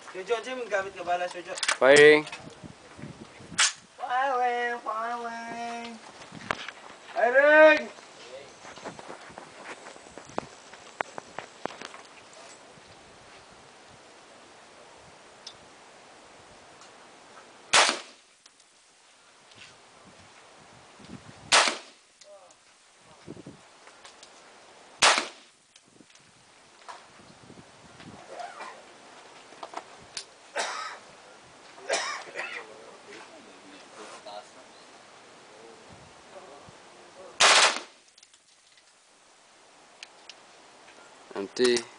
Jojo, Jim, gamit ka bala, Jojo. Firing. Firing, firing. Firing! Nanti